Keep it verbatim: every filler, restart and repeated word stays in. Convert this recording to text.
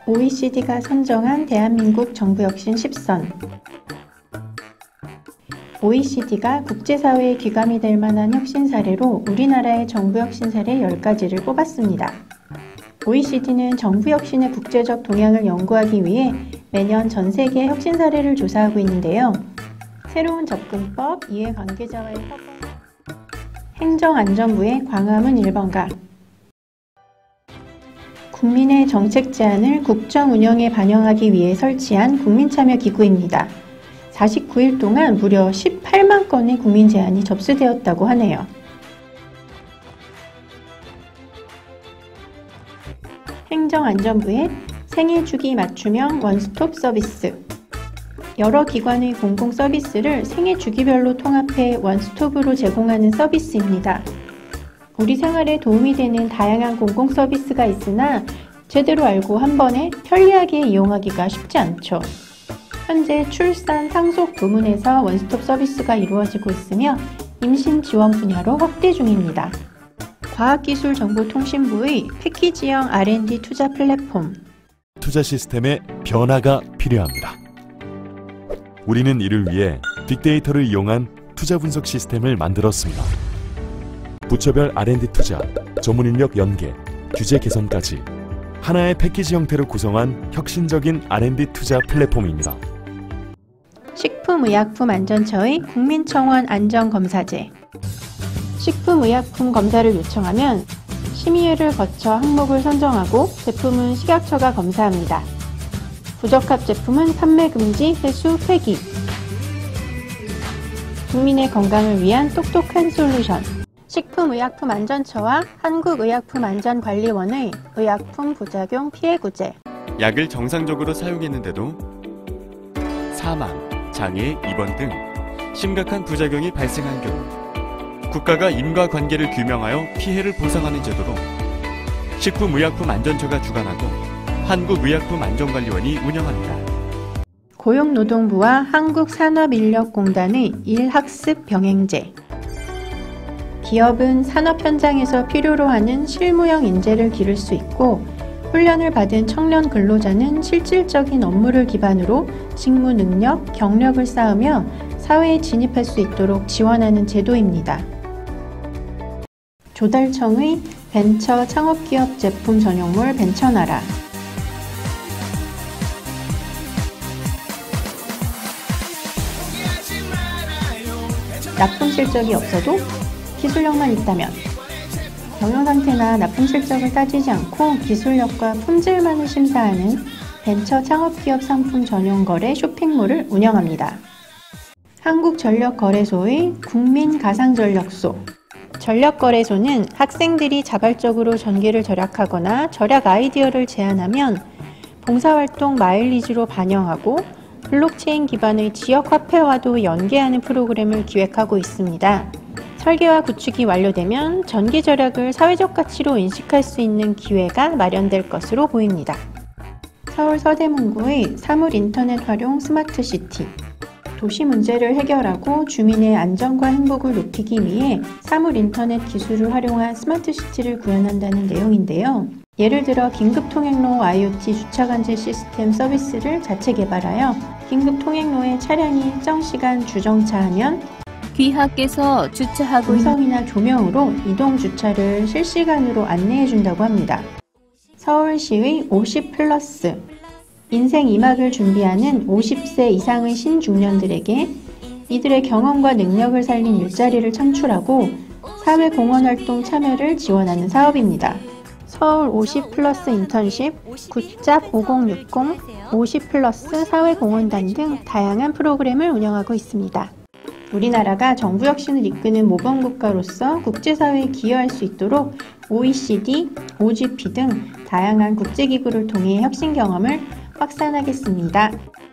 오이시디가 선정한 대한민국 정부혁신 십 선. 오이시디가 국제사회의 귀감이 될 만한 혁신 사례로 우리나라의 정부혁신 사례 열 가지를 뽑았습니다. 오이시디는 정부혁신의 국제적 동향을 연구하기 위해 매년 전 세계 혁신 사례를 조사하고 있는데요. 새로운 접근법, 이해관계자와의 협업, 행정안전부의 광화문 일 번가, 국민의 정책 제안을 국정 운영에 반영하기 위해 설치한 국민참여기구입니다. 사십구 일 동안 무려 십팔만 건의 국민 제안이 접수되었다고 하네요. 행정안전부의 생애주기 맞춤형 원스톱 서비스. 여러 기관의 공공 서비스를 생애주기별로 통합해 원스톱으로 제공하는 서비스입니다. 우리 생활에 도움이 되는 다양한 공공 서비스가 있으나 제대로 알고 한 번에 편리하게 이용하기가 쉽지 않죠. 현재 출산, 상속 부문에서 원스톱 서비스가 이루어지고 있으며 임신 지원 분야로 확대 중입니다. 과학기술정보통신부의 패키지형 알 앤 디 투자 플랫폼. 투자 시스템의 변화가 필요합니다. 우리는 이를 위해 빅데이터를 이용한 투자 분석 시스템을 만들었습니다. 부처별 알 앤 디 투자, 전문인력 연계, 규제 개선까지 하나의 패키지 형태로 구성한 혁신적인 알 앤 디 투자 플랫폼입니다. 식품의약품안전처의 국민청원 안전검사제. 식품의약품 검사를 요청하면 심의회를 거쳐 항목을 선정하고 제품은 식약처가 검사합니다. 부적합 제품은 판매 금지, 회수, 폐기. 국민의 건강을 위한 똑똑한 솔루션. 식품의약품안전처와 한국의약품안전관리원의 의약품 부작용 피해 구제. 약을 정상적으로 사용했는데도 사망, 장애, 입원 등 심각한 부작용이 발생한 경우 국가가 인과관계를 규명하여 피해를 보상하는 제도로 식품의약품안전처가 주관하고 한국의약품안전관리원이 운영합니다. 고용노동부와 한국산업인력공단의 일학습 병행제. 기업은 산업 현장에서 필요로 하는 실무형 인재를 기를 수 있고 훈련을 받은 청년 근로자는 실질적인 업무를 기반으로 직무 능력, 경력을 쌓으며 사회에 진입할 수 있도록 지원하는 제도입니다. 조달청의 벤처 창업기업 제품 전용몰 벤처나라. 납품 실적이 없어도 기술력만 있다면 경영상태나 납품 실적을 따지지 않고 기술력과 품질만을 심사하는 벤처 창업기업 상품 전용 거래 쇼핑몰을 운영합니다. 한국전력거래소의 국민가상전력소. 전력거래소는 학생들이 자발적으로 전기를 절약하거나 절약 아이디어를 제안하면 봉사활동 마일리지로 반영하고 블록체인 기반의 지역화폐와도 연계하는 프로그램을 기획하고 있습니다. 설계와 구축이 완료되면 전기 절약을 사회적 가치로 인식할 수 있는 기회가 마련될 것으로 보입니다. 서울 서대문구의 사물인터넷 활용 스마트시티. 도시 문제를 해결하고 주민의 안전과 행복을 높이기 위해 사물인터넷 기술을 활용한 스마트시티를 구현한다는 내용인데요. 예를 들어 긴급통행로 아이오티 주차관제 시스템 서비스를 자체 개발하여 긴급통행로에 차량이 일정 시간 주정차하면 귀하께서 주차하고 음성이나 조명으로 이동 주차를 실시간으로 안내해준다고 합니다. 서울시의 오십 플러스. 인생 이 막을 준비하는 오십 세 이상의 신중년들에게 이들의 경험과 능력을 살린 일자리를 창출하고 사회공헌활동 참여를 지원하는 사업입니다. 서울 오십 플러스 인턴십, 굿잡 오공육공, 오십 플러스 사회공헌단 등 다양한 프로그램을 운영하고 있습니다. 우리나라가 정부혁신을 이끄는 모범국가로서 국제사회에 기여할 수 있도록 오이시디, 오지피 등 다양한 국제기구를 통해 혁신 경험을 확산하겠습니다.